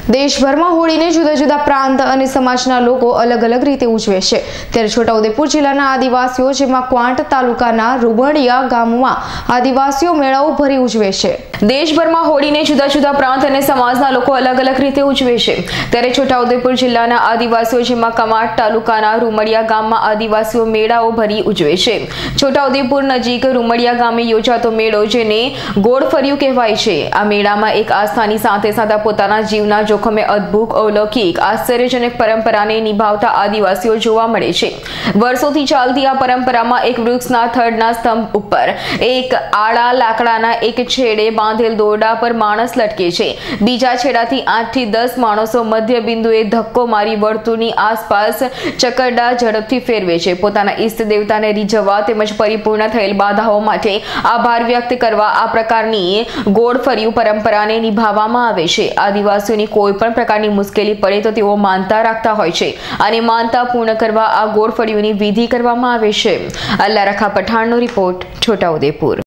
દેશભરમાં હોળીને જુદા જુદા પ્રાંત અને સમાજના લોકો અલગ અલગ રીતે ઉજવે છે, ત્યારે છોટાઉદેપુર જિલ્લાના આદિવાસીઓ, જેમાં ક્વાંટ તાલુકાના રૂમડિયા ગામમાં આદિવાસીઓ મેળાઓ ભરી ઉજવે છે। દેશભરમાં હોળીને જુદા જુદા પ્રાંત અને સમાજના લોકો અલગ અલગ રીતે ઉજવે છે, ત્યારે છોટાઉદેપુર જિલ્લાના આદિવાસીઓ, જેમાં ક્વાંટ તાલુકાના રૂમડિયા ગામમાં આદિવાસીઓ મેળાઓ ભરી ઉજવે છે। છોટાઉદેપુર નજીક રૂમડિયા ગામે યોજાતો મેળો, જેને ગોળફર્યું કહેવાય છે, આ મેળામાં એક આસ્થાની સાથે સાથે પોતાના જીવના જોખમે અદ્ભુત, અલૌકિક, આશ્ચર્યજનક પરંપરાને નિભાવતા આદિવાસીઓ જોવા મળે છે। વર્ષોથી ચાલતી આ પરંપરામાં એક વૃક્ષના થડના સ્તંભ ઉપર એક આડા લાકડાના એક છેડે બાંધેલ દોરડા પર માણસ લટકે છે, બીજા છેડાથી 8 થી 10 માણસો મધ્ય બિંદુએ ધક્કો મારી વર્તુળની આસપાસ ચકરડા ઝડપથી ફેરવે છે। પોતાના ઈષ્ટ દેવતાને રીઝવવા તેમજ પરિપૂર્ણ થયેલ બાધાઓ માટે આભાર વ્યક્ત કરવા આ પ્રકારની ગોળફર્યું પરંપરાને નિભાવવામાં આવે છે। આદિવાસીઓની કોઈ પણ પ્રકારની મુશ્કેલી પડે તો તેઓ માનતા રાખતા હોય છે અને માનતા પૂર્ણ કરવા આ ગોળફળીઓની વિધિ કરવામાં આવે છે। અલ્લાહ રખા પઠાણનો રિપોર્ટ, છોટાઉદેપુર।